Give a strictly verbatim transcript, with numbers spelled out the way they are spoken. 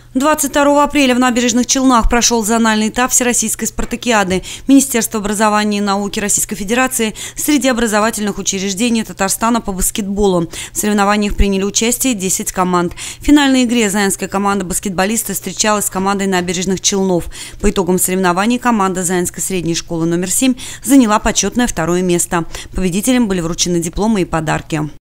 двадцать второго апреля в Набережных Челнах прошел зональный этап Всероссийской спартакиады. Министерство образования и науки Российской Федерации среди образовательных учреждений Татарстана по баскетболу. В соревнованиях приняли участие десять команд. В финальной игре заинская команда баскетболистов встречалась с командой Набережных Челнов. По итогам соревнований команда Заинской средней школы номер семь заняла почетное второе место. Победителям были вручены дипломы и подарки.